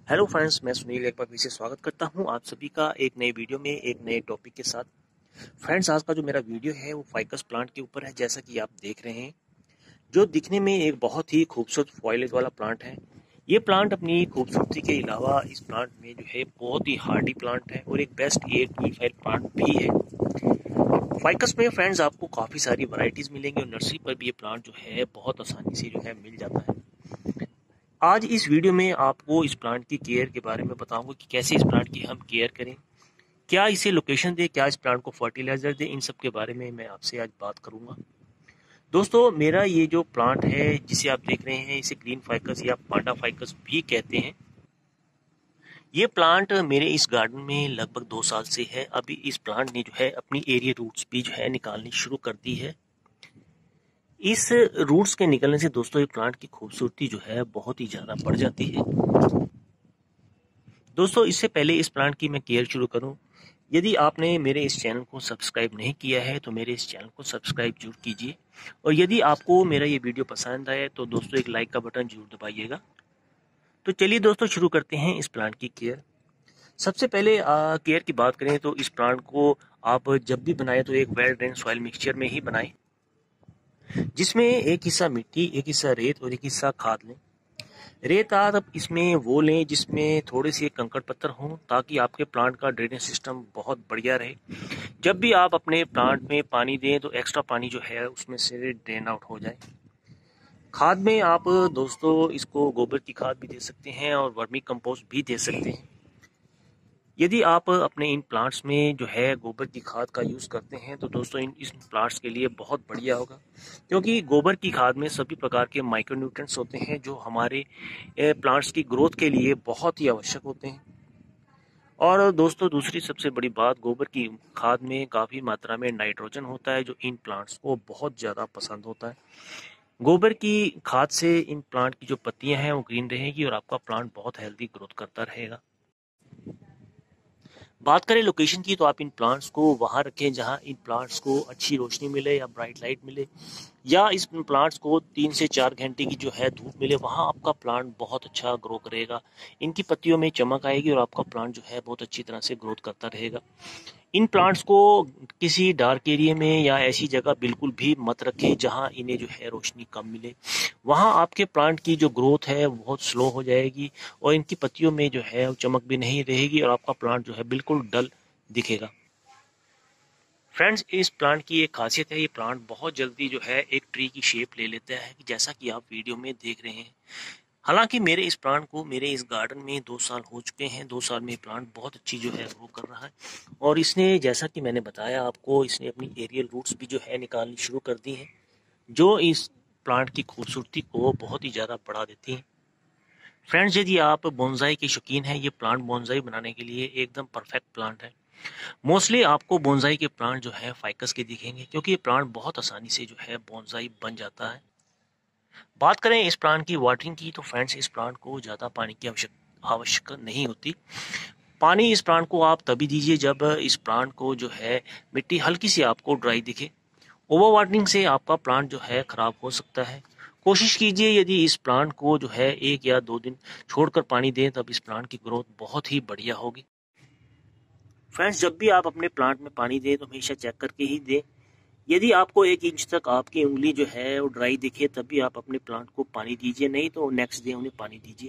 Hello friends, मैं सुनील एक बार फिर से स्वागत करता हूं आप सभी का एक नए वीडियो में एक नए टॉपिक के साथ। फ्रेंड्स, आज का जो मेरा वीडियो है वो फाइकस प्लांट के ऊपर है। जैसा कि आप देख रहे हैं, जो दिखने में एक बहुत ही खूबसूरत फॉइलेज वाला प्लांट है। ये प्लांट अपनी खूबसूरती के अलावा इस प्लांट में जो है बहुत ही हार्डी प्लांट है और एक बेस्ट एयर प्यूरीफायर प्लांट भी है। फाइकस में फ्रेंड्स आपको काफ़ी सारी वैरायटीज़ मिलेंगी और नर्सरी पर भी ये प्लांट जो है बहुत आसानी से जो है मिल जाता है। आज इस वीडियो में आपको इस प्लांट की केयर के बारे में बताऊंगा कि कैसे इस प्लांट की हम केयर करें, क्या इसे लोकेशन दें, क्या इस प्लांट को फर्टिलाइजर दें। इन सब के बारे में मैं आपसे आज बात करूंगा। दोस्तों, मेरा ये जो प्लांट है जिसे आप देख रहे हैं, इसे ग्रीन फाइकस या पांडा फाइकस भी कहते हैं। ये प्लांट मेरे इस गार्डन में लगभग 2 साल से है। अभी इस प्लांट ने जो है अपनी एरिया रूट्स भी जो है निकालनी शुरू कर दी है। इस रूट्स के निकलने से दोस्तों ये प्लांट की खूबसूरती जो है बहुत ही ज़्यादा बढ़ जाती है। दोस्तों, इससे पहले इस प्लांट की मैं केयर शुरू करूं, यदि आपने मेरे इस चैनल को सब्सक्राइब नहीं किया है तो मेरे इस चैनल को सब्सक्राइब जरूर कीजिए। और यदि आपको मेरा ये वीडियो पसंद आए तो दोस्तों एक लाइक का बटन जरूर दबाइएगा। तो चलिए दोस्तों, शुरू करते हैं इस प्लांट की केयर। सबसे पहले केयर की बात करें तो इस प्लांट को आप जब भी बनाए तो एक वेल ड्रेन सॉइल मिक्सचर में ही बनाएं, जिसमें एक हिस्सा मिट्टी, एक हिस्सा रेत और एक हिस्सा खाद लें। रेत आप इसमें वो लें जिसमें थोड़े से कंकड़ पत्थर हों, ताकि आपके प्लांट का ड्रेनेज सिस्टम बहुत बढ़िया रहे। जब भी आप अपने प्लांट में पानी दें तो एक्स्ट्रा पानी जो है उसमें से ड्रेन आउट हो जाए। खाद में आप दोस्तों इसको गोबर की खाद भी दे सकते हैं और वर्मी कंपोस्ट भी दे सकते हैं। यदि आप अपने इन प्लांट्स में जो है गोबर की खाद का यूज़ करते हैं तो दोस्तों इन प्लांट्स के लिए बहुत बढ़िया होगा, क्योंकि गोबर की खाद में सभी प्रकार के माइक्रोन्यूट्रिएंट्स होते हैं जो हमारे प्लांट्स की ग्रोथ के लिए बहुत ही आवश्यक होते हैं। और दोस्तों, दूसरी सबसे बड़ी बात, गोबर की खाद में काफ़ी मात्रा में नाइट्रोजन होता है जो इन प्लांट्स को बहुत ज़्यादा पसंद होता है। गोबर की खाद से इन प्लांट की जो पत्तियां हैं वो ग्रीन रहेगी और आपका प्लांट बहुत हेल्दी ग्रोथ करता रहेगा। बात करें लोकेशन की तो आप इन प्लांट्स को वहां रखें जहां इन प्लांट्स को अच्छी रोशनी मिले या ब्राइट लाइट मिले, या इस प्लांट्स को 3 से 4 घंटे की जो है धूप मिले। वहां आपका प्लांट बहुत अच्छा ग्रो करेगा, इनकी पत्तियों में चमक आएगी और आपका प्लांट जो है बहुत अच्छी तरह से ग्रोथ करता रहेगा। इन प्लांट्स को किसी डार्क एरिया में या ऐसी जगह बिल्कुल भी मत रखें जहां इन्हें जो है रोशनी कम मिले। वहां आपके प्लांट की जो ग्रोथ है बहुत स्लो हो जाएगी और इनकी पत्तियों में जो है चमक भी नहीं रहेगी और आपका प्लांट जो है बिल्कुल डल दिखेगा। फ्रेंड्स, इस प्लांट की एक खासियत है, ये प्लांट बहुत जल्दी जो है एक ट्री की शेप ले लेता है, जैसा कि आप वीडियो में देख रहे हैं। हालांकि मेरे इस प्लांट को मेरे इस गार्डन में 2 साल हो चुके हैं। 2 साल में प्लांट बहुत अच्छी जो है ग्रो कर रहा है और इसने, जैसा कि मैंने बताया आपको, इसने अपनी एरियल रूट्स भी जो है निकालनी शुरू कर दी हैं, जो इस प्लांट की खूबसूरती को बहुत ही ज़्यादा बढ़ा देती हैं। फ्रेंड्स, यदि आप बोनसाई के शौकीन हैं, ये प्लांट बोनसाई बनाने के लिए एकदम परफेक्ट प्लांट है। मोस्टली आपको बोनसाई के प्लांट जो है फाइकस के दिखेंगे, क्योंकि ये प्लांट बहुत आसानी से जो है बोनसाई बन जाता है। बात करें इस प्लांट की वाटरिंग की तो फ्रेंड्स, इस प्लांट को ज़्यादा पानी की आवश्यक नहीं होती। पानी इस प्लांट को आप तभी दीजिए जब इस प्लांट को जो है मिट्टी हल्की सी आपको ड्राई दिखे। ओवर वाटरिंग से आपका प्लांट जो है खराब हो सकता है। कोशिश कीजिए यदि इस प्लांट को जो है 1 या 2 दिन छोड़कर पानी दें, तब इस प्लांट की ग्रोथ बहुत ही बढ़िया होगी। फ्रेंड्स, जब भी आप अपने प्लांट में पानी दें तो हमेशा चेक करके ही दें। यदि आपको 1 इंच तक आपकी उंगली जो है वो ड्राई दिखे, तभी आप अपने प्लांट को पानी दीजिए, नहीं तो नेक्स्ट डे उन्हें पानी दीजिए।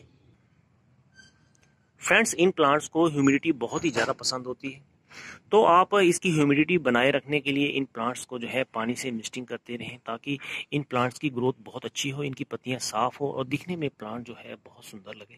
फ्रेंड्स, इन प्लांट्स को ह्यूमिडिटी बहुत ही ज़्यादा पसंद होती है, तो आप इसकी ह्यूमिडिटी बनाए रखने के लिए इन प्लांट्स को जो है पानी से मिस्टिंग करते रहें, ताकि इन प्लांट्स की ग्रोथ बहुत अच्छी हो, इनकी पत्तियां साफ हो और दिखने में प्लांट जो है बहुत सुंदर लगे।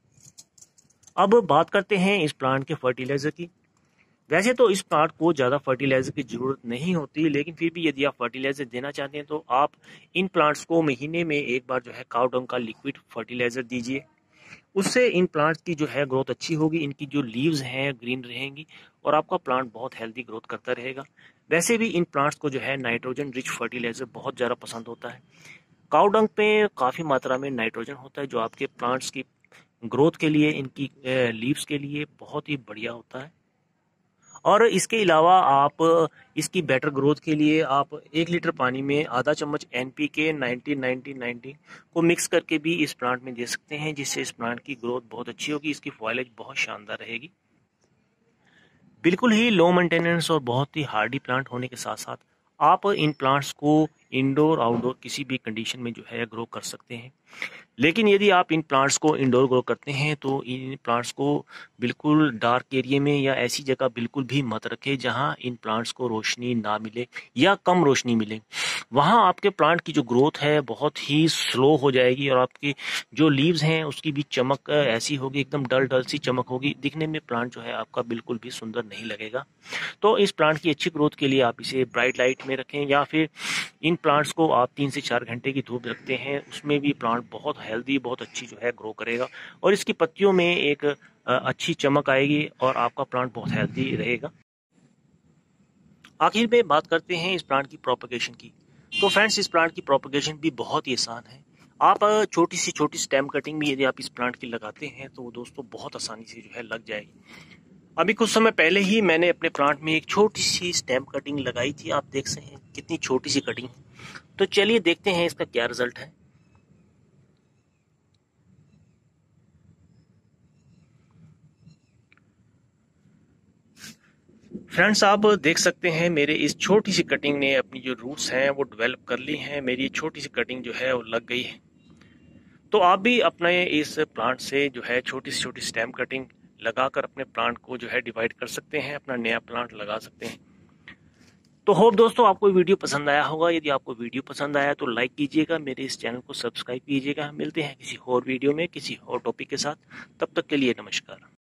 अब बात करते हैं इस प्लांट के फर्टिलाइजर की। वैसे तो इस प्लांट को ज़्यादा फर्टिलाइजर की ज़रूरत नहीं होती, लेकिन फिर भी यदि आप फर्टिलाइजर देना चाहते हैं तो आप इन प्लांट्स को महीने में एक बार जो है काउ डंग का लिक्विड फर्टिलाइजर दीजिए। उससे इन प्लांट्स की जो है ग्रोथ अच्छी होगी, इनकी जो लीव्स हैं ग्रीन रहेंगी और आपका प्लांट बहुत हेल्दी ग्रोथ करता रहेगा। वैसे भी इन प्लांट्स को जो है नाइट्रोजन रिच फर्टिलाइजर बहुत ज़्यादा पसंद होता है। काउ डंग पे काफ़ी मात्रा में नाइट्रोजन होता है, जो आपके प्लांट्स की ग्रोथ के लिए, इनकी लीव्स के लिए बहुत ही बढ़िया होता है। और इसके अलावा आप इसकी बेटर ग्रोथ के लिए आप 1 लीटर पानी में आधा चम्मच NPK 90-90-90 को मिक्स करके भी इस प्लांट में दे सकते हैं, जिससे इस प्लांट की ग्रोथ बहुत अच्छी होगी, इसकी फॉइलेज बहुत शानदार रहेगी। बिल्कुल ही लो मेंटेनेंस और बहुत ही हार्डी प्लांट होने के साथ साथ आप इन प्लांट्स को इंडोर आउटडोर किसी भी कंडीशन में जो है ग्रो कर सकते हैं। लेकिन यदि आप इन प्लांट्स को इंडोर ग्रो करते हैं तो इन प्लांट्स को बिल्कुल डार्क एरिया में या ऐसी जगह बिल्कुल भी मत रखें जहां इन प्लांट्स को रोशनी ना मिले या कम रोशनी मिले। वहां आपके प्लांट की जो ग्रोथ है बहुत ही स्लो हो जाएगी और आपकी जो लीव्स हैं उसकी भी चमक ऐसी होगी, एकदम डल डल सी चमक होगी, दिखने में प्लांट जो है आपका बिल्कुल भी सुंदर नहीं लगेगा। तो इस प्लांट की अच्छी ग्रोथ के लिए आप इसे ब्राइट लाइट में रखें या फिर इन प्लांट्स को आप 3 से 4 घंटे की धूप रखते हैं, उसमें भी प्लांट बहुत हेल्दी बहुत अच्छी जो है ग्रो करेगा और इसकी पत्तियों में एक अच्छी चमक आएगी और आपका प्लांट बहुत हेल्दी रहेगा। आखिर में बात करते हैं इस प्लांट की प्रोपगेशन की। तो फ्रेंड्स, इस प्लांट की प्रोपगेशन भी बहुत ही आसान है। आप छोटी सी छोटी स्टेम कटिंग भी यदि आप इस प्लांट की लगाते हैं तो वो दोस्तों बहुत आसानी से जो है लग जाएगी। अभी कुछ समय पहले ही मैंने अपने प्लांट में एक छोटी सी स्टेम कटिंग लगाई थी, आप देख सकते हैं कितनी छोटी सी कटिंग। तो चलिए देखते हैं इसका क्या रिजल्ट है। फ्रेंड्स, आप देख सकते हैं मेरे इस छोटी सी कटिंग ने अपनी जो रूट्स हैं वो डेवलप कर ली हैं, मेरी छोटी सी कटिंग जो है वो लग गई है। तो आप भी अपने इस प्लांट से जो है छोटी से छोटी स्टेम कटिंग लगाकर अपने प्लांट को जो है डिवाइड कर सकते हैं, अपना नया प्लांट लगा सकते हैं। तो होप दोस्तों आपको वीडियो पसंद आया होगा। यदि आपको वीडियो पसंद आया तो लाइक कीजिएगा, मेरे इस चैनल को सब्सक्राइब कीजिएगा। मिलते हैं किसी और वीडियो में किसी और टॉपिक के साथ, तब तक के लिए नमस्कार।